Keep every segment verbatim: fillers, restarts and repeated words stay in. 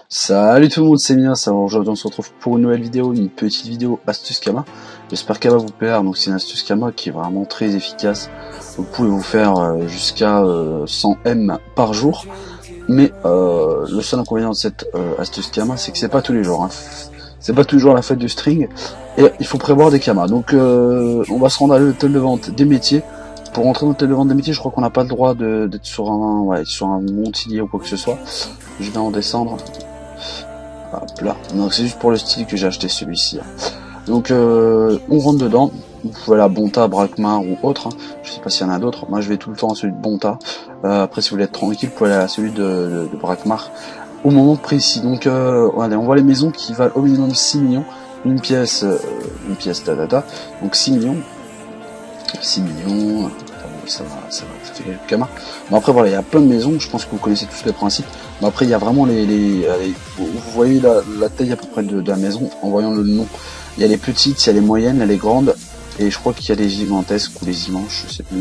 Salut tout le monde, c'est Mia, ça va. Aujourd'hui on se retrouve pour une nouvelle vidéo, une petite vidéo astuce Kama. J'espère qu'elle va vous plaire. Donc c'est une astuce Kama qui est vraiment très efficace. Vous pouvez vous faire euh, jusqu'à euh, cent M par jour. Mais euh, le seul inconvénient de cette euh, astuce Kama, c'est que c'est pas tous les jours. Hein. C'est pas toujours la fête du string. Et il faut prévoir des Kamas. Donc euh, on va se rendre à l'hôtel de vente des métiers. Pour rentrer dans l'hôtel de vente des métiers, je crois qu'on n'a pas le droit d'être sur un, ouais, sur un montillier ou quoi que ce soit. Je vais en descendre. Hop là, donc c'est juste pour le style que j'ai acheté celui-ci. Donc euh, on rentre dedans, vous pouvez la Bonta, Brakmar ou autre, hein. Je sais pas s'il y en a d'autres, moi je vais tout le temps à celui de Bonta. Euh, après si vous voulez être tranquille, vous pouvez aller à celui de, de, de Brakmar au moment précis. Donc euh, allez, on voit les maisons qui valent au minimum six millions, une pièce, euh, une pièce data, donc six millions, six millions, ça va, ça va, ça fait quelques Kamas. Bon après voilà, il y a plein de maisons, je pense que vous connaissez tous les principes. Mais après il y a vraiment les, les, les vous voyez la, la taille à peu près de, de la maison en voyant le nom. Il y a les petites, il y a les moyennes, il y a les grandes, et je crois qu'il y a les gigantesques ou les immenses, je sais plus.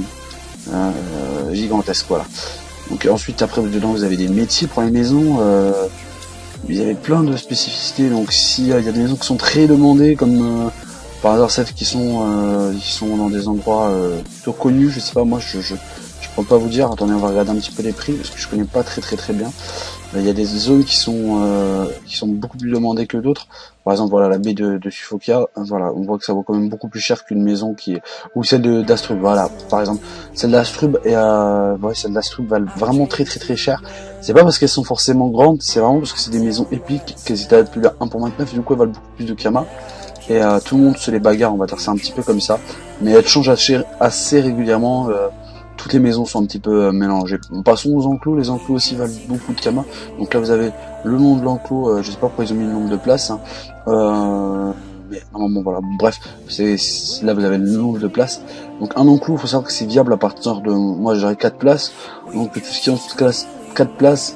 Euh, gigantesques, voilà. Donc ensuite après dedans vous avez des métiers pour les maisons. Euh, vous avez plein de spécificités. Donc s'il y a des maisons qui sont très demandées, comme euh, par hasard celles qui sont euh, qui sont dans des endroits euh, plutôt connus, je sais pas, moi je, je je peux pas vous dire. Attendez, on va regarder un petit peu les prix parce que je connais pas très très très bien. Il y a des zones qui sont euh, qui sont beaucoup plus demandées que d'autres. Par exemple, voilà la baie de, de Suffokia. Voilà, on voit que ça vaut quand même beaucoup plus cher qu'une maison qui est ou celle de d'Astrub. Voilà, par exemple, celle d'Astrub et euh, ouais, celle d'Astrub valent vraiment très très très cher. C'est pas parce qu'elles sont forcément grandes, c'est vraiment parce que c'est des maisons épiques qu'elles étaient plus là un pour vingt-neuf et du coup elles valent beaucoup plus de Kama. Et euh, tout le monde se les bagarre, on va dire c'est un petit peu comme ça. Mais elles changent assez, assez régulièrement. Euh, toutes les maisons sont un petit peu euh, mélangées. Passons aux enclos. Les enclos aussi valent beaucoup de Kama. Donc là vous avez le nom de l'enclos. Euh, je sais pas pourquoi ils ont mis le nombre de places. Hein. Euh, mais normalement voilà. Bref, c'est là vous avez le nombre de places. Donc un enclos, il faut savoir que c'est viable à partir de, moi j'aurais quatre places. Donc tout ce qui est en dessous de quatre places,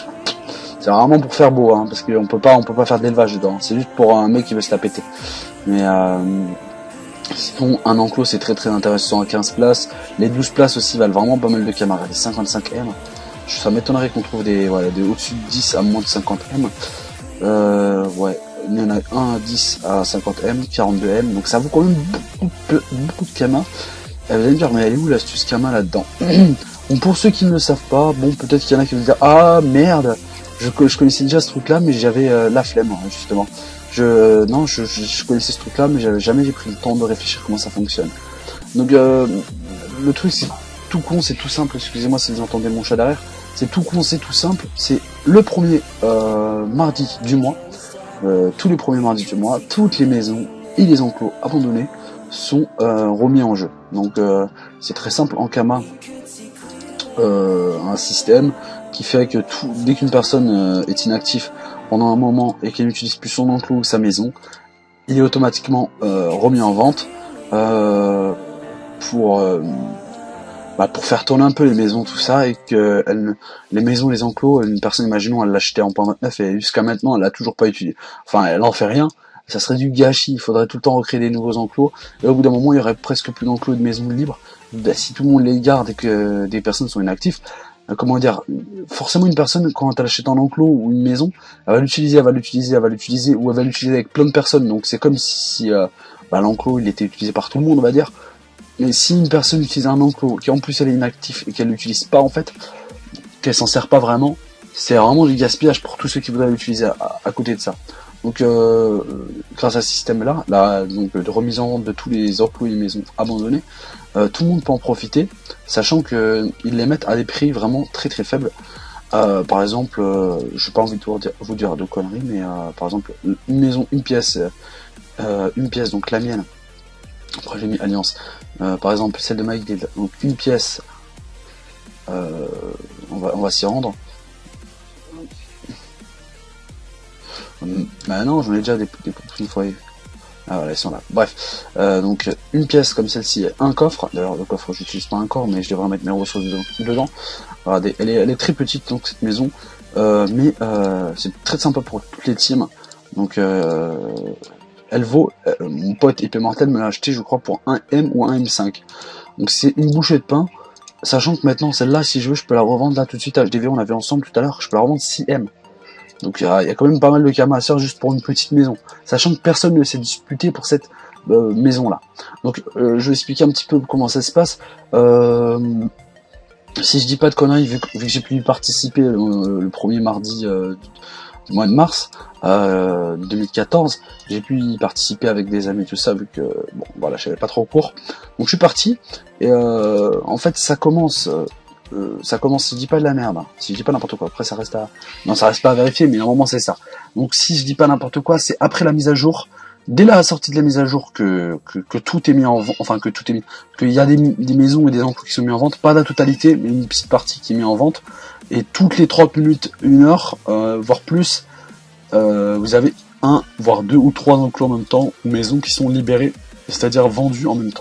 c'est vraiment pour faire beau, hein, parce qu'on peut pas, on peut pas faire de l'élevage dedans. C'est juste pour un mec qui veut se la péter. Mais euh, sinon, un enclos c'est très très intéressant à quinze places. Les douze places aussi valent vraiment pas mal de camarades. Les cinquante-cinq M, ça m'étonnerait qu'on trouve des, voilà, des au-dessus de dix à moins de cinquante M. Euh, ouais, il y en a un à dix à cinquante M, quarante-deux M. Donc ça vaut quand même beaucoup, beaucoup de camas. Vous allez me dire, mais elle est où l'astuce Kama là-dedans? Bon, pour ceux qui ne le savent pas, bon, peut-être qu'il y en a qui vont dire, ah merde, je, je connaissais déjà ce truc-là, mais j'avais euh, la flemme, justement. Je, euh, non, je, je, je connaissais ce truc-là, mais j'avais jamais pris le temps de réfléchir comment ça fonctionne. Donc, euh, le truc, c'est tout con, c'est tout simple. Excusez-moi si vous entendez mon chat derrière. C'est tout con, c'est tout simple. C'est le premier euh, mardi du mois, euh, tous les premiers mardis du mois, toutes les maisons et les enclos abandonnés sont euh, remis en jeu. Donc, euh, c'est très simple en Kama. Euh, un système qui fait que tout, dès qu'une personne euh, est inactive pendant un moment et qu'elle n'utilise plus son enclos ou sa maison, il est automatiquement euh, remis en vente euh, pour euh, bah, pour faire tourner un peu les maisons, tout ça, et que elle, les maisons, les enclos, une personne, imaginons, elle l'achetait en point vingt-neuf et jusqu'à maintenant elle l'a toujours pas utilisé. Enfin, elle en fait rien. Ça serait du gâchis. Il faudrait tout le temps recréer des nouveaux enclos. Et au bout d'un moment, il y aurait presque plus d'enclos de maisons libres. Bah, si tout le monde les garde et que des personnes sont inactives, euh, comment dire, forcément une personne, quand elle achète un enclos ou une maison, elle va l'utiliser, elle va l'utiliser, elle va l'utiliser, ou elle va l'utiliser avec plein de personnes. Donc c'est comme si euh, bah, l'enclos il était utilisé par tout le monde, on va dire. Mais si une personne utilise un enclos qui en plus elle est inactive et qu'elle l'utilise pas en fait, qu'elle s'en sert pas vraiment, c'est vraiment du gaspillage pour tous ceux qui voudraient l'utiliser à, à côté de ça. Donc euh, grâce à ce système-là, là, donc de remise en vente de tous les enclos et les maisons abandonnées, euh, tout le monde peut en profiter, sachant que ils les mettent à des prix vraiment très très faibles. Euh, par exemple, euh, j'ai pas envie de vous dire, vous dire de conneries, mais euh, par exemple une maison, une pièce, euh, une pièce, donc la mienne. Après j'ai mis Alliance. Euh, par exemple celle de Mike, donc une pièce. Euh, on va on va s'y rendre. Bah non, j'en ai déjà des, des une fois. Ah voilà, ils sont là. Bref, euh, donc une pièce comme celle-ci, un coffre. D'ailleurs, le coffre, j'utilise pas encore, mais je devrais mettre mes ressources dedans. Regardez, elle est, elle est très petite, donc cette maison, euh, mais euh, c'est très sympa pour toutes les teams. Donc, euh, elle vaut. Euh, mon pote Épée Mortel me l'a acheté, je crois, pour un M ou un M cinq. Donc c'est une bouchée de pain. Sachant que maintenant, celle-là, si je veux, je peux la revendre là tout de suite à H D V. On avait ensemble tout à l'heure, je peux la revendre six M. Donc il y, y a quand même pas mal de camas à faire juste pour une petite maison, sachant que personne ne s'est disputé pour cette euh, maison là. Donc euh, je vais expliquer un petit peu comment ça se passe. Euh, si je dis pas de conneries, vu que, vu que j'ai pu y participer le, le premier mardi euh, du mois de mars euh, deux mille quatorze, j'ai pu y participer avec des amis, tout ça, vu que bon voilà, je savais pas trop cours. Donc je suis parti et euh, en fait ça commence. Euh, Euh, ça commence, si je dis pas de la merde, hein. Si je dis pas n'importe quoi, après ça reste à... Non, ça reste pas à vérifier, mais normalement c'est ça. Donc si je dis pas n'importe quoi, c'est après la mise à jour, dès la sortie de la mise à jour que, que, que tout est mis en vente, enfin que tout est mis, qu'il y a des, des maisons et des enclos qui sont mis en vente, pas la totalité, mais une petite partie qui est mise en vente, et toutes les trente minutes, une heure, euh, voire plus, euh, vous avez un, voire deux ou trois enclos en même temps, ou maisons qui sont libérées, c'est-à-dire vendues en même temps.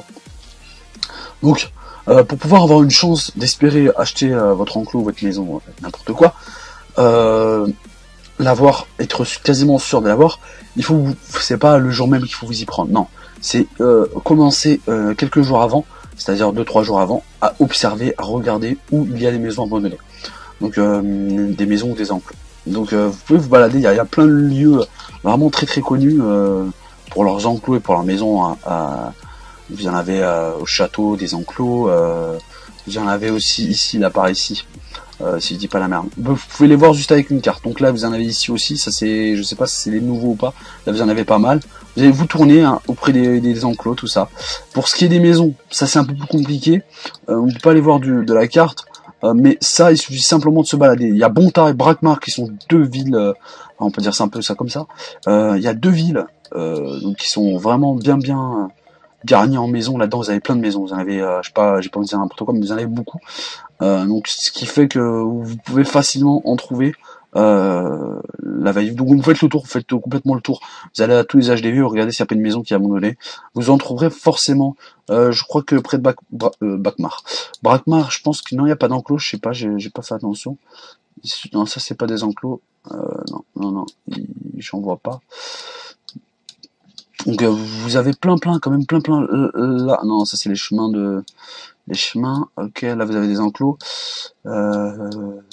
Donc, Euh, pour pouvoir avoir une chance d'espérer acheter euh, votre enclos, votre maison, euh, n'importe quoi, euh, l'avoir, être quasiment sûr de l'avoir, il faut, c'est pas le jour même qu'il faut vous y prendre, non, c'est euh, commencer euh, quelques jours avant, c'est-à-dire deux trois jours avant, à observer, à regarder où il y a des maisons abandonnées, donc euh, des maisons ou des enclos. Donc euh, vous pouvez vous balader, il y, y a plein de lieux vraiment très très connus euh, pour leurs enclos et pour leurs maisons à, à vous en avez euh, au château des enclos, euh, vous en avez aussi ici, là par ici, euh, si je dis pas la merde. Vous pouvez les voir juste avec une carte. Donc là vous en avez ici aussi, ça c'est, je sais pas si c'est les nouveaux ou pas, là vous en avez pas mal. Vous allez vous tourner hein, auprès des, des enclos, tout ça. Pour ce qui est des maisons, ça c'est un peu plus compliqué, euh, on peut pas les voir du, de la carte, euh, mais ça il suffit simplement de se balader. Il y a Bonta et Brakmar qui sont deux villes, euh, on peut dire ça un peu ça comme ça, euh, il y a deux villes euh, donc, qui sont vraiment bien bien... garni en maison. Là-dedans vous avez plein de maisons, vous en avez, euh, je sais pas, j'ai pas envie de dire n'importe quoi, mais vous en avez beaucoup. Euh, donc ce qui fait que vous pouvez facilement en trouver euh, la veille. Donc vous faites le tour, vous faites complètement le tour. Vous allez à tous les H D V, vous regardez s'il n'y a pas une maison qui est abandonnée. Vous en trouverez forcément. Euh, je crois que près de Bac, Bra, euh, Brakmar. Brakmar, je pense que non, il n'y a pas d'enclos. Je sais pas, j'ai pas fait attention. Non, ça c'est pas des enclos. Euh, non, non, non, j'en vois pas. Donc euh, vous avez plein plein quand même plein plein euh, là, non ça c'est les chemins de les chemins, ok, là vous avez des enclos, euh...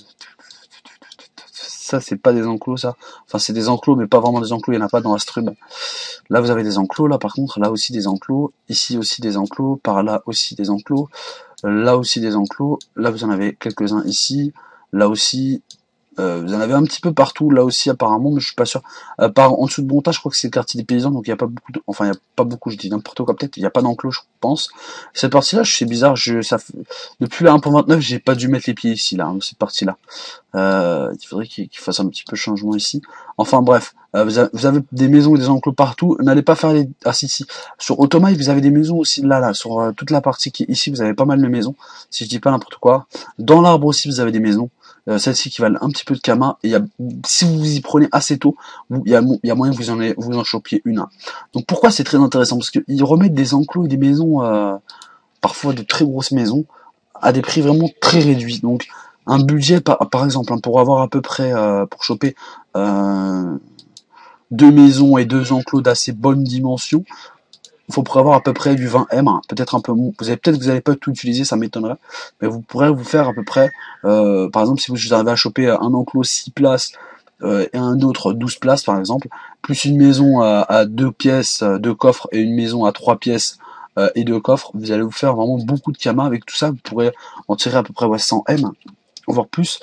ça c'est pas des enclos ça, enfin c'est des enclos mais pas vraiment des enclos, il y en a pas dans Astrub. Là vous avez des enclos, là par contre, là aussi des enclos, ici aussi des enclos, par là aussi des enclos, là aussi des enclos, là vous en avez quelques-uns ici, là aussi. Euh, vous en avez un petit peu partout, là aussi apparemment, mais je suis pas sûr. Euh, par en dessous de Bonta, je crois que c'est le quartier des paysans, donc il y a pas beaucoup de... Enfin, il y a pas beaucoup, je dis n'importe quoi, peut-être, il y a pas d'enclos, je pense. Cette partie-là, c'est bizarre, je, ça, depuis la un point vingt-neuf, j'ai pas dû mettre les pieds ici, là, hein, cette partie-là. Euh, il faudrait qu'il qu'il fasse un petit peu de changement ici. Enfin, bref, euh, vous, avez, vous avez des maisons et des enclos partout, n'allez pas faire les... Ah, si, si. Sur Automail, vous avez des maisons aussi, là, là, sur euh, toute la partie qui est ici, vous avez pas mal de maisons, si je dis pas n'importe quoi. Dans l'arbre aussi, vous avez des maisons. Euh, celles-ci qui valent un petit peu de Kama, et y a, si vous y prenez assez tôt, il y a, y a moyen que vous en, ayez, vous en chopiez une. Donc pourquoi c'est très intéressant? Parce qu'ils remettent des enclos et des maisons, euh, parfois de très grosses maisons, à des prix vraiment très réduits. Donc un budget, par, par exemple, hein, pour avoir à peu près, euh, pour choper euh, deux maisons et deux enclos d'assez bonne dimension, il faut prévoir à peu près du vingt M, hein, peut-être un peu moins. Vous avez peut-être que vous n'allez pas tout utiliser, ça m'étonnerait, mais vous pourrez vous faire à peu près, euh, par exemple, si vous arrivez à choper un enclos six places euh, et un autre douze places, par exemple, plus une maison à, à deux pièces, deux coffres, et une maison à trois pièces euh, et deux coffres, vous allez vous faire vraiment beaucoup de Kama. Avec tout ça, vous pourrez en tirer à peu près ouais, cent M, voire plus,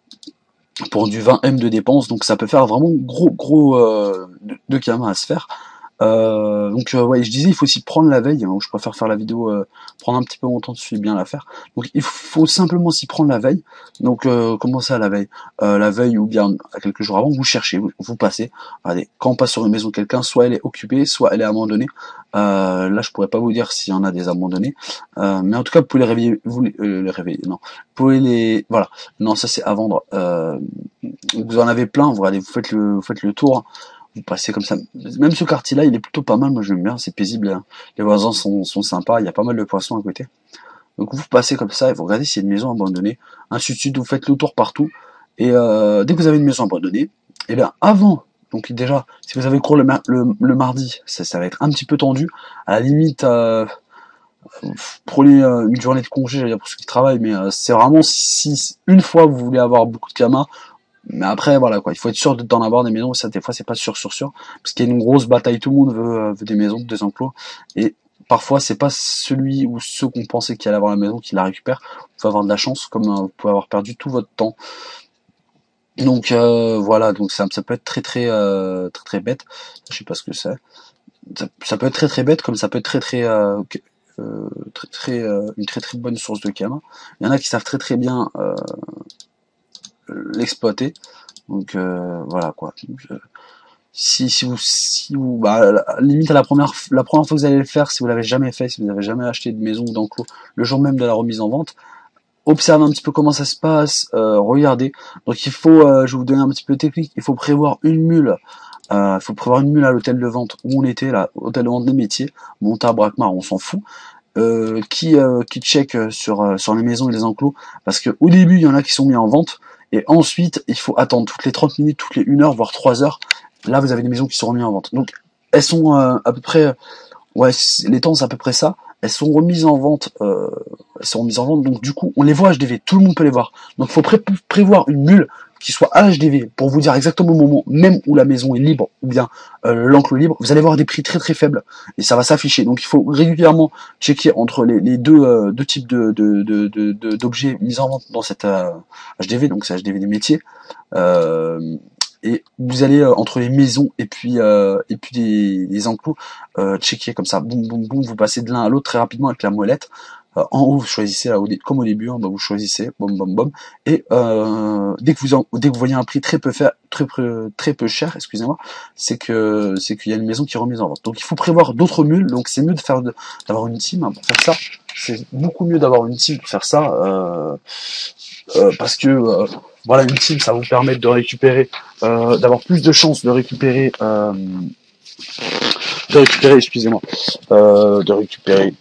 pour du vingt M de dépenses. Donc ça peut faire vraiment gros gros euh, de, de Kama à se faire. Euh, donc euh, ouais, je disais, il faut s'y prendre la veille, hein, je préfère faire la vidéo, euh, prendre un petit peu mon temps dessus et bien la faire. Donc il faut simplement s'y prendre la veille. Donc euh, comment ça la veille euh, La veille ou bien quelques jours avant, vous cherchez, vous, vous passez. Regardez, quand on passe sur une maison de quelqu'un, soit elle est occupée, soit elle est abandonnée. Euh, là, je pourrais pas vous dire s'il y en a des abandonnés, euh, mais en tout cas, vous pouvez les réveiller, vous les, euh, les réveiller, non, vous pouvez les, voilà, non, ça c'est à vendre. Euh, vous en avez plein, vous regardez, vous faites le, vous faites le tour. Vous passez comme ça. Même ce quartier-là, il est plutôt pas mal. Moi, j'aime bien. C'est paisible. Hein. Les voisins sont, sont sympas. Il y a pas mal de poissons à côté. Donc, vous passez comme ça et vous regardez s'il y a une maison abandonnée. Ainsi de suite, vous faites le tour partout. Et euh, dès que vous avez une maison abandonnée, et bien avant, donc déjà, si vous avez cours le, le, le mardi, ça, ça va être un petit peu tendu. À la limite, euh, prenez euh, une journée de congé, j'allais dire pour ceux qui travaillent, mais euh, c'est vraiment si une fois vous voulez avoir beaucoup de Kama, Mais après, voilà quoi, il faut être sûr d'en avoir des maisons, ça des fois c'est pas sûr sûr sûr, parce qu'il y a une grosse bataille, tout le monde veut, euh, veut des maisons, des enclos, et parfois c'est pas celui ou ceux qu'on pensait qu'il allait avoir la maison qui la récupère, vous pouvez avoir de la chance, comme euh, vous pouvez avoir perdu tout votre temps. Donc euh, voilà, donc ça, ça peut être très très euh, très très bête, je sais pas ce que c'est, ça, ça peut être très très bête, comme ça peut être très très euh, euh, très très euh, une très très bonne source de karma. Il y en a qui savent très très bien euh, l'exploiter. Donc euh, voilà quoi. Donc, euh, si si vous si vous bah la, limite à la première la première fois que vous allez le faire, si vous l'avez jamais fait, si vous n'avez jamais acheté de maison ou d'enclos le jour même de la remise en vente, observez un petit peu comment ça se passe, euh, regardez. Donc il faut, euh, je vais vous donner un petit peu de technique, il faut prévoir une mule. Euh, il faut prévoir une mule à l'hôtel de vente où on était là, hôtel de vente des métiers, Monta, Braquemar, on s'en fout. Euh, qui euh, qui check sur euh, sur les maisons et les enclos, parce que au début il y en a qui sont mis en vente et ensuite il faut attendre toutes les trente minutes, toutes les une heure voire trois heures. Là vous avez des maisons qui sont remises en vente. Donc elles sont euh, à peu près, ouais, les temps c'est à peu près ça. Elles sont remises en vente, euh, elles sont remises en vente, donc du coup on les voit H D V, tout le monde peut les voir. Donc il faut pré prévoir une mule qui soit H D V pour vous dire exactement au moment même où la maison est libre ou bien euh, l'enclos libre. Vous allez voir des prix très très faibles et ça va s'afficher. Donc il faut régulièrement checker entre les, les deux, euh, deux types de d'objets de, de, de, mis en vente dans cette euh, H D V, donc c'est H D V des métiers. Euh, et vous allez euh, entre les maisons et puis euh, et puis les, les enclos euh, checker comme ça, boum boum boum, vous passez de l'un à l'autre très rapidement avec la molette. Euh, en haut vous choisissez là, au, comme au début, hein, bah, vous choisissez, bom bom bom, et euh, dès que vous en, dès que vous voyez un prix très peu faire, très peu très peu cher, excusez-moi, c'est que c'est qu'il y a une maison qui est remise en vente. Donc il faut prévoir d'autres mules, donc c'est mieux de faire d'avoir une team hein, pour faire ça. C'est beaucoup mieux d'avoir une team pour faire ça, euh, euh, parce que euh, voilà, une team ça va vous permettre de récupérer, euh, d'avoir plus de chances de récupérer, euh, de récupérer, excusez-moi, euh, de récupérer.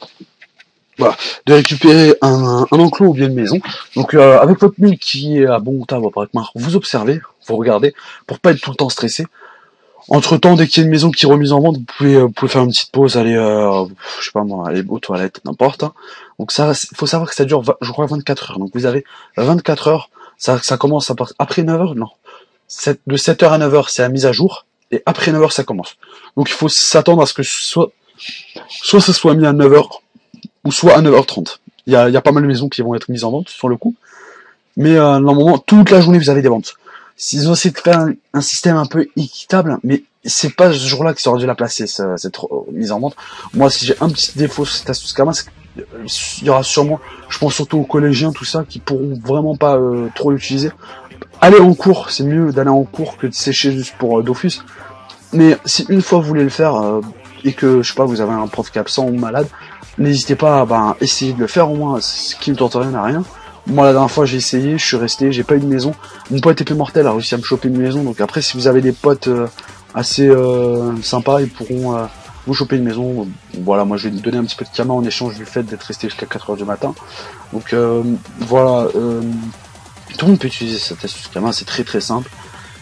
Voilà, de récupérer un, un enclos ou bien une maison. Donc euh, avec votre mule qui est à bon table, vous observez, vous regardez, pour pas être tout le temps stressé. Entre temps, dès qu'il y a une maison qui est remise en vente, vous pouvez, euh, vous pouvez faire une petite pause, aller, euh, je sais pas moi, aller aux toilettes, n'importe. Hein. Donc ça, il faut savoir que ça dure, je crois, vingt-quatre heures. Donc vous avez vingt-quatre heures, ça, ça commence à partir après neuf heures, non. De sept heures à neuf heures, c'est la mise à jour, et après neuf heures, ça commence. Donc il faut s'attendre à ce que soit, soit ça soit mis à neuf heures, ou soit à neuf heures trente. Il y a, il y a pas mal de maisons qui vont être mises en vente sur le coup. Mais euh, normalement, toute la journée, vous avez des ventes. S'ils ont essayé de faire un, un système un peu équitable, mais c'est pas ce jour-là qu'ils auraient dû la placer, ça, cette mise en vente. Moi, si j'ai un petit défaut sur cette astuce Karma, c'est qu'il y aura sûrement, je pense surtout aux collégiens, tout ça, qui pourront vraiment pas euh, trop l'utiliser. Aller en cours, c'est mieux d'aller en cours que de sécher juste pour euh, Dofus. Mais si une fois vous voulez le faire, euh, et que, je sais pas, vous avez un prof qui est absent ou malade, n'hésitez pas à ben, essayer de le faire au moins, ce qui ne tente rien à rien. Moi la dernière fois j'ai essayé, je suis resté, j'ai pas eu de maison. Mon pote épée mortel a réussi à me choper une maison, donc après si vous avez des potes euh, assez euh, sympas, ils pourront euh, vous choper une maison. Voilà, moi je vais lui donner un petit peu de karma en échange du fait d'être resté jusqu'à quatre heures du matin. Donc euh, voilà, euh, tout le monde peut utiliser cette astuce karma, c'est très très simple.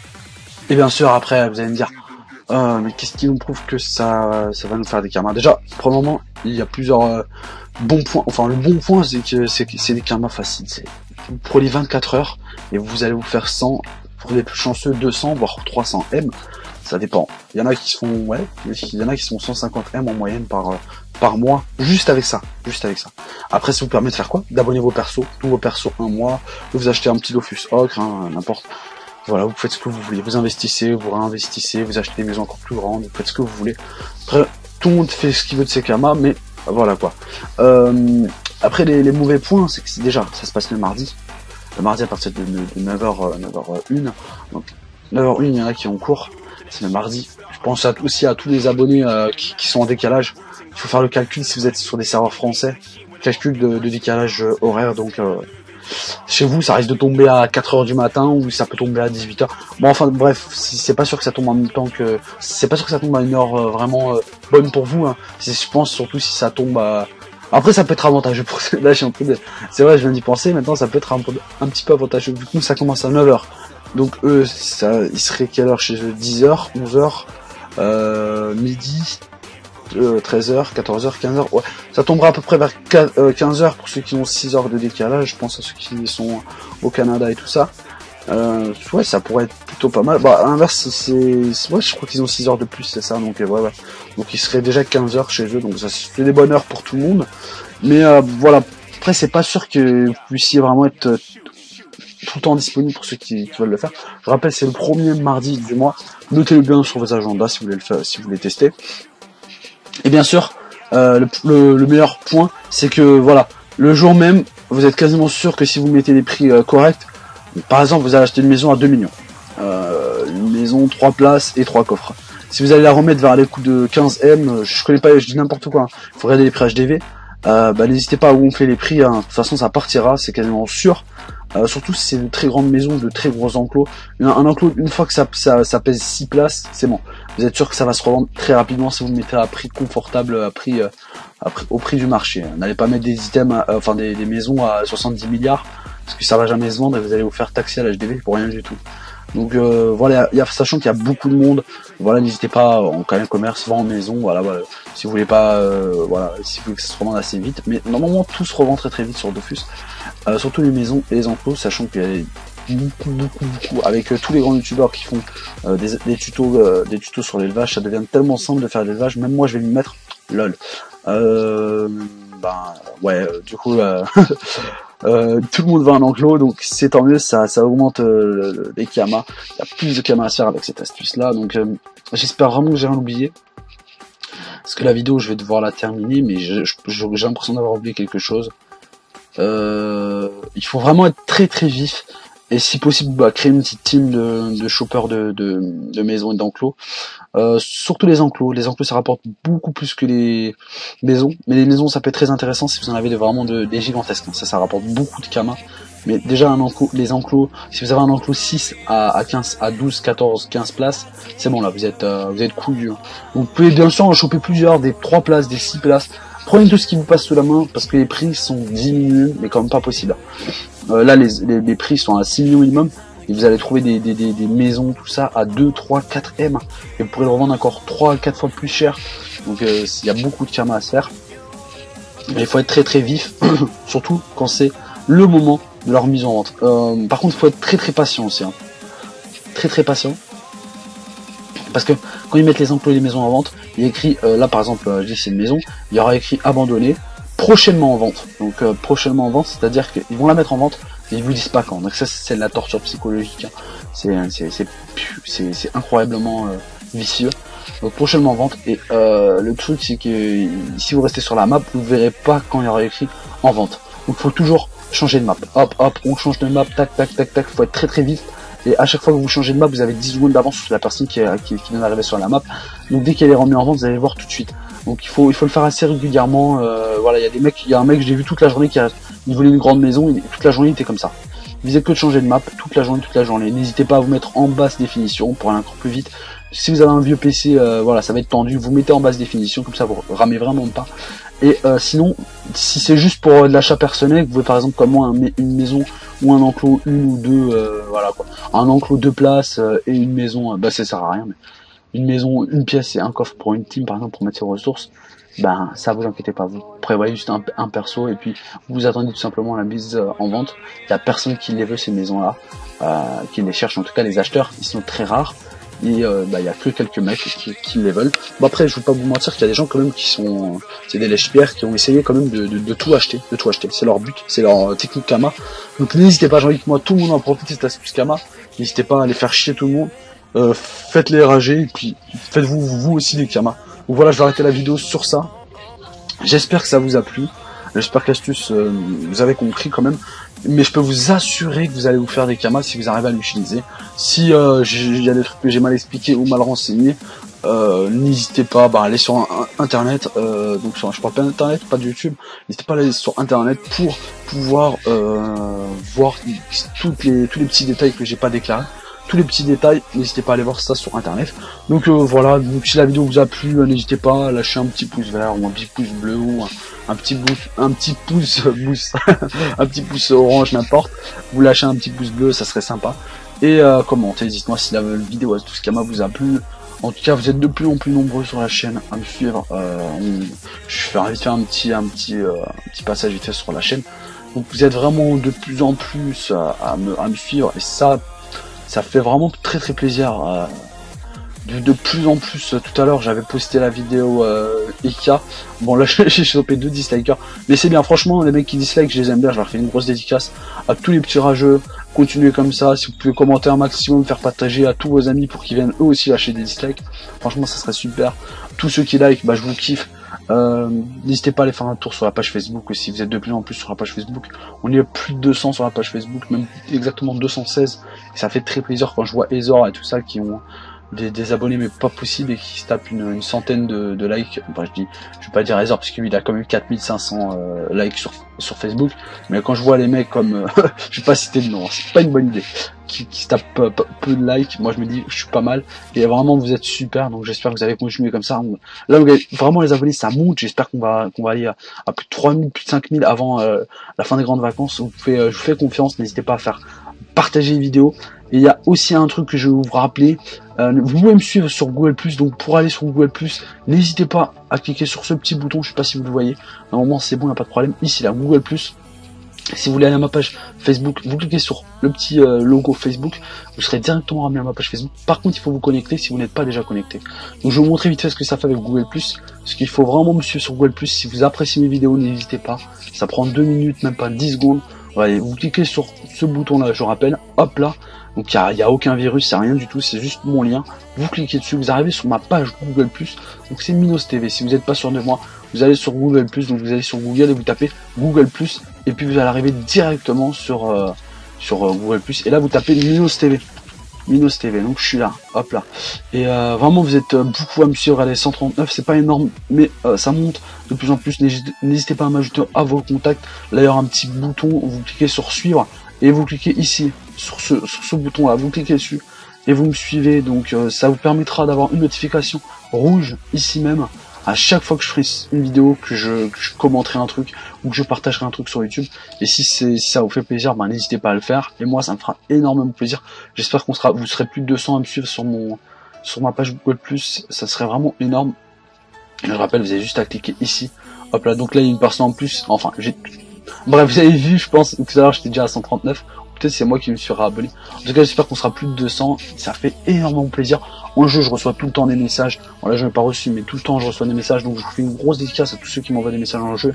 Et bien sûr après vous allez me dire, euh, mais qu'est-ce qui nous prouve que ça, ça va nous faire des karmas? Déjà, pour le moment, il y a plusieurs euh, bons points. Enfin, le bon point, c'est que c'est c'est des karmas faciles. Vous prenez vingt-quatre heures et vous allez vous faire cent, pour les plus chanceux, deux cents, voire trois cents M. Ça dépend. Il y en a qui se font, ouais, il y en a qui se font cent cinquante M en moyenne par, euh, par mois, juste avec ça. Juste avec ça. Après, ça vous permet de faire quoi? D'abonner vos persos, tous vos persos un mois, de vous acheter un petit Dofus Ocre, hein, n'importe. Voilà, vous faites ce que vous voulez, vous investissez, vous réinvestissez, vous achetez des maisons encore plus grandes, vous faites ce que vous voulez. Après, tout le monde fait ce qu'il veut de ses karmas, mais voilà quoi. Euh, après, les, les mauvais points, c'est que déjà, ça se passe le mardi. Le mardi à partir de, de, de neuf heures, neuf heures une. Donc, neuf heures une, il y en a qui ont cours. C'est le mardi. Je pense à, aussi à tous les abonnés euh, qui, qui sont en décalage. Il faut faire le calcul si vous êtes sur des serveurs français. Calcul de, de décalage horaire, donc... Euh, chez vous, ça risque de tomber à quatre heures du matin ou ça peut tomber à dix-huit heures. Bon, enfin, bref, si c'est pas sûr que ça tombe en même temps que... C'est pas sûr que ça tombe à une heure euh, vraiment euh, bonne pour vous. Hein. Je pense surtout si ça tombe à... Après, ça peut être avantageux pour... Là, je suis en train de... C'est vrai, je viens d'y penser. Maintenant, ça peut être un, peu, un petit peu avantageux. Vu que nous, ça commence à neuf heures. Donc, eux, ça, ils seraient quelle heure chez eux? dix heures, onze heures, euh, midi... Euh, treize heures, quatorze heures, quinze heures, ouais. Ça tombera à peu près vers quinze heures pour ceux qui ont six heures de décalage, je pense à ceux qui sont au Canada et tout ça. Euh, ouais, ça pourrait être plutôt pas mal. Bah, à l'inverse, c'est, ouais, je crois qu'ils ont six heures de plus, c'est ça, donc, euh, ouais, ouais. Donc, il serait déjà quinze heures chez eux, donc ça fait des bonnes heures pour tout le monde. Mais, euh, voilà. Après, c'est pas sûr que vous puissiez vraiment être euh, tout le temps disponible pour ceux qui, qui veulent le faire. Je rappelle, c'est le premier mardi du mois. Notez-le bien sur vos agendas si vous voulez le faire, si vous voulez tester. Et bien sûr, euh, le, le, le meilleur point, c'est que, voilà, le jour même, vous êtes quasiment sûr que si vous mettez des prix euh, corrects, par exemple, vous allez acheter une maison à deux millions. Euh, une maison, trois places et trois coffres. Si vous allez la remettre vers les coups de quinze M, je connais pas, je dis n'importe quoi, il hein. faut regarder les prix H D V, euh, bah, n'hésitez pas à gonfler les prix, hein. De toute façon ça partira, c'est quasiment sûr. Euh, surtout si c'est de très grandes maisons, de très gros enclos. Un, un enclos, une fois que ça, ça, ça pèse six places, c'est bon. Vous êtes sûr que ça va se revendre très rapidement si vous le mettez à prix confortable, à prix, euh, à prix au prix du marché. N'allez pas mettre des items, à, euh, enfin des, des maisons à soixante-dix milliards, parce que ça va jamais se vendre et vous allez vous faire taxer à l'H D V pour rien du tout. Donc euh, voilà, y a, sachant qu'il y a beaucoup de monde, voilà, n'hésitez pas, en quand même commerce, vend en maison, voilà, voilà, si vous voulez pas, euh, voilà, si vous voulez que ça se revende assez vite, mais normalement tout se revend très très vite sur Dofus, euh, surtout les maisons et les enclos, sachant qu'il y a beaucoup beaucoup beaucoup, avec euh, tous les grands youtubeurs qui font euh, des, des tutos, euh, des tutos sur l'élevage, ça devient tellement simple de faire l'élevage, même moi je vais m'y mettre, lol. Euh, ben ouais, euh, du coup. Euh, Euh, tout le monde va en enclos, donc c'est tant mieux, ça, ça augmente euh, les kamas. Il y a plus de kamas à faire avec cette astuce là, donc euh, j'espère vraiment que j'ai rien oublié. Parce que la vidéo, je vais devoir la terminer, mais j'ai l'impression d'avoir oublié quelque chose. Euh, il faut vraiment être très très vif. Et si possible, bah, créer une petite team de, de choppers de, de, de maisons et d'enclos. Euh, surtout les enclos. Les enclos, ça rapporte beaucoup plus que les maisons. Mais les maisons, ça peut être très intéressant si vous en avez de, vraiment de, des gigantesques. Ça, ça rapporte beaucoup de kamas. Mais déjà, un enclos, les enclos, si vous avez un enclos six à, à quinze, à douze, quatorze, quinze places, c'est bon là, vous êtes, euh, vous êtes couillu. Hein. Vous pouvez bien sûr en choper plusieurs, des trois places, des six places. Prenez tout ce qui vous passe sous la main parce que les prix sont diminués, mais quand même pas possible. Euh, là, les, les, les prix sont à six millions minimum. Et vous allez trouver des, des, des, des maisons, tout ça, à deux, trois, quatre M. Et vous pourrez le revendre encore trois, quatre fois plus cher. Donc il euh, y a beaucoup de karma à se faire. Mais il faut être très très vif, surtout quand c'est le moment de leur mise en vente. Euh, par contre, il faut être très très patient aussi. Hein. Très très patient. Parce que quand ils mettent les emplois et les maisons en vente, il y a écrit, euh, là par exemple, euh, je dis c'est une maison, il y aura écrit abandonné, prochainement en vente. Donc euh, prochainement en vente, c'est-à-dire qu'ils vont la mettre en vente, mais ils vous disent pas quand. Donc ça c'est de la torture psychologique. Hein. C'est incroyablement euh, vicieux. Donc prochainement en vente. Et euh, le truc c'est que si vous restez sur la map, vous verrez pas quand il y aura écrit en vente. Donc il faut toujours changer de map. Hop hop, on change de map, tac tac tac tac. Faut être très très vite. Et à chaque fois que vous changez de map, vous avez dix secondes d'avance sur la personne qui, est, qui, qui vient d'arriver sur la map. Donc dès qu'elle est remise en vente, vous allez voir tout de suite. Donc il faut il faut le faire assez régulièrement. Euh, voilà, il y a des mecs, il y a un mec, j'ai vu toute la journée qui a il volait une grande maison, il, toute la journée il était comme ça. Il faisait que de changer de map toute la journée, toute la journée. N'hésitez pas à vous mettre en basse définition pour aller encore plus vite. Si vous avez un vieux P C, euh, voilà, ça va être tendu. Vous mettez en basse définition, comme ça vous ramez vraiment pas. Et euh, sinon, si c'est juste pour euh, de l'achat personnel, vous pouvez par exemple comme moi un, une maison ou un enclos une ou deux, euh, voilà quoi, un enclos deux places euh, et une maison, euh, bah ça sert à rien, mais une maison, une pièce et un coffre pour une team par exemple pour mettre ses ressources, ben ça vous inquiétez pas, vous prévoyez juste un, un perso et puis vous attendez tout simplement la mise euh, en vente. Il y a personne qui les veut ces maisons là, euh, qui les cherche, en tout cas les acheteurs, ils sont très rares. Et euh, bah, y a que quelques mecs qui, qui les veulent. Bon après je vais pas vous mentir qu'il y a des gens quand même qui sont, c'est des lèche-pierres qui ont essayé quand même de, de, de tout acheter, de tout acheter. C'est leur but, c'est leur euh, technique Kama. Donc n'hésitez pas, j'ai envie que moi tout le monde en profite de cette astuce Kama. N'hésitez pas à aller faire chier tout le monde. Euh, faites-les rager et puis faites-vous vous aussi des Kama. Donc voilà, je vais arrêter la vidéo sur ça. J'espère que ça vous a plu. J'espère que l'astuce euh, vous avez compris quand même. Mais je peux vous assurer que vous allez vous faire des kamas si vous arrivez à l'utiliser. Si euh, il y a des trucs que j'ai mal expliqués ou mal renseignés, euh, n'hésitez pas bah, à aller sur un, un, internet, euh, donc sur, je parle pas d'internet, pas de YouTube, n'hésitez pas à aller sur internet pour pouvoir euh, voir toutes les, tous les petits détails que j'ai pas déclarés. Tous les petits détails, n'hésitez pas à aller voir ça sur internet. Donc euh, voilà, donc si la vidéo vous a plu, n'hésitez pas à lâcher un petit pouce vert ou un petit pouce bleu ou un, un petit pouce, un petit pouce, pouce un petit pouce orange, n'importe. Vous lâchez un petit pouce bleu, ça serait sympa. Et euh, commentez, dites-moi si la vidéo Astuce Kama vous a plu. En tout cas, vous êtes de plus en plus nombreux sur la chaîne à me suivre. Euh, on, je vais vite faire un petit, un petit, euh, un petit passage vite fait sur la chaîne. Donc vous êtes vraiment de plus en plus à, à, me, à me suivre et ça. ça fait vraiment très très plaisir. Euh, de, de plus en plus, euh, tout à l'heure j'avais posté la vidéo euh, Ika, bon là j'ai chopé deux dislikers, mais c'est bien, franchement les mecs qui dislike je les aime bien, je leur fais une grosse dédicace à tous les petits rageux, continuez comme ça, si vous pouvez commenter un maximum, faire partager à tous vos amis pour qu'ils viennent eux aussi lâcher des dislikes, franchement ça serait super, tous ceux qui like, bah je vous kiffe. Euh, n'hésitez pas à aller faire un tour sur la page Facebook aussi, vous êtes de plus en plus sur la page Facebook, on est à plus de deux cents sur la page Facebook, même exactement deux cent seize, et ça fait très plaisir quand je vois Ezor et tout ça qui ont des, des abonnés mais pas possible et qui se tapent une, une centaine de, de likes. Enfin, je dis, je vais pas dire Ezor parce qu'il a quand même quatre mille cinq cents euh, likes sur, sur Facebook, mais quand je vois les mecs comme, euh, je vais pas citer le nom, hein, c'est pas une bonne idée, qui, qui se tapent peu, peu, peu de likes, moi je me dis je suis pas mal, et vraiment vous êtes super, donc j'espère que vous allez continuer comme ça. On, là vous avez, vraiment les abonnés ça monte, j'espère qu'on va qu'on va aller à, à plus de trois mille, plus de cinq mille avant euh, la fin des grandes vacances. Vous pouvez, euh, je vous fais confiance, n'hésitez pas à faire partager les vidéos. Et il y a aussi un truc que je vais vous rappeler, euh, vous pouvez me suivre sur Google plus, donc pour aller sur Google plus, n'hésitez pas à cliquer sur ce petit bouton, je sais pas si vous le voyez, normalement c'est bon, il n'y a pas de problème, ici là, Google plus. Si vous voulez aller à ma page Facebook, vous cliquez sur le petit euh, logo Facebook, vous serez directement ramené à ma page Facebook. Par contre, il faut vous connecter si vous n'êtes pas déjà connecté. Donc je vais vous montrer vite fait ce que ça fait avec Google plus, parce qu'il faut vraiment me suivre sur Google plus. Si vous appréciez mes vidéos, n'hésitez pas, ça prend deux minutes, même pas dix secondes. Voilà, vous cliquez sur ce bouton là, je rappelle, hop là, donc il n'y a, a aucun virus, c'est rien du tout, c'est juste mon lien, vous cliquez dessus, vous arrivez sur ma page Google plus, donc c'est Minos T V, si vous n'êtes pas sûr de moi, vous allez sur Google plus, donc vous allez sur Google et vous tapez Google plus, et puis vous allez arriver directement sur, euh, sur euh, Google plus, et là vous tapez Minos T V, Minos T V, donc je suis là, hop là, et euh, vraiment vous êtes euh, beaucoup à me suivre, allez, cent trente-neuf, c'est pas énorme, mais euh, ça monte de plus en plus, n'hésitez pas à m'ajouter à vos contacts, là il y aura un petit bouton, vous cliquez sur suivre, et vous cliquez ici, sur ce, sur ce bouton là, vous cliquez dessus, et vous me suivez, donc euh, ça vous permettra d'avoir une notification rouge, ici même, à chaque fois que je ferai une vidéo, que je, que je commenterai un truc, ou que je partagerai un truc sur YouTube, et si, si ça vous fait plaisir, ben, n'hésitez pas à le faire, et moi ça me fera énormément plaisir, j'espère qu'on sera, vous serez plus de deux cents à me suivre sur mon, sur ma page Google plus, ça serait vraiment énorme, et je rappelle, vous avez juste à cliquer ici, hop là, donc là il y a une personne en plus, enfin, j'ai, bref, vous avez vu, je pense, tout à l'heure j'étais déjà à cent trente-neuf, peut-être c'est moi qui me suis réabonné. En tout cas, j'espère qu'on sera plus de deux cents, ça fait énormément plaisir. En jeu, je reçois tout le temps des messages. Bon, là, je n'ai pas reçu, mais tout le temps, je reçois des messages, donc je vous fais une grosse dédicace à tous ceux qui m'envoient des messages en jeu.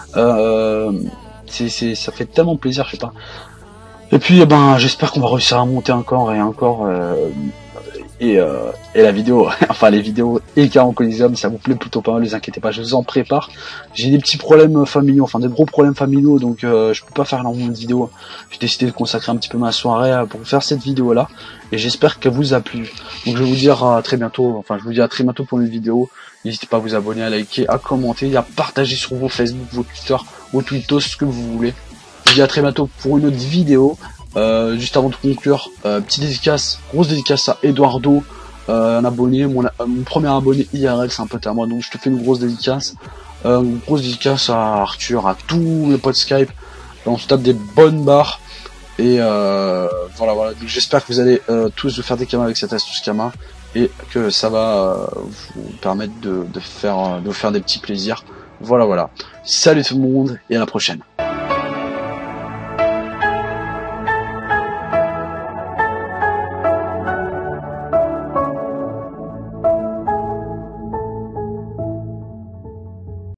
Euh, c'est, c'est, ça fait tellement plaisir, je sais pas. Et puis, eh ben, j'espère qu'on va réussir à monter encore et encore. Euh, et, euh, et la vidéo, enfin les vidéos et en Coliseum, ça vous plaît plutôt pas mal, ne vous inquiétez pas, je vous en prépare. J'ai des petits problèmes familiaux, enfin des gros problèmes familiaux, donc euh, je peux pas faire énormément de vidéos. J'ai décidé de consacrer un petit peu ma soirée pour faire cette vidéo là, et j'espère qu'elle vous a plu. Donc je vais vous dire à très bientôt, enfin je vous dis à très bientôt pour une vidéo. N'hésitez pas à vous abonner, à liker, à commenter, à partager sur vos Facebook, vos Twitter, vos Twittos, ce que vous voulez. Je vous dis à très bientôt pour une autre vidéo. Euh, juste avant de conclure, euh, petite dédicace, grosse dédicace à Eduardo, euh, un abonné, mon, euh, mon premier abonné I R L, c'est un pote à moi, donc je te fais une grosse dédicace, euh, une grosse dédicace à Arthur, à tous les potes Skype, on se tape des bonnes barres, et euh, voilà, voilà, donc j'espère que vous allez euh, tous vous faire des camas avec cette astuce Kama, et que ça va euh, vous permettre de, de faire, de vous faire des petits plaisirs, voilà, voilà, salut tout le monde, et à la prochaine.